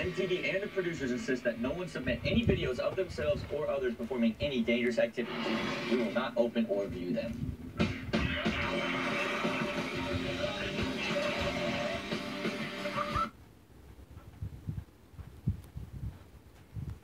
MTV and the producers insist that no one submit any videos of themselves or others performing any dangerous activities. We will not open or view them.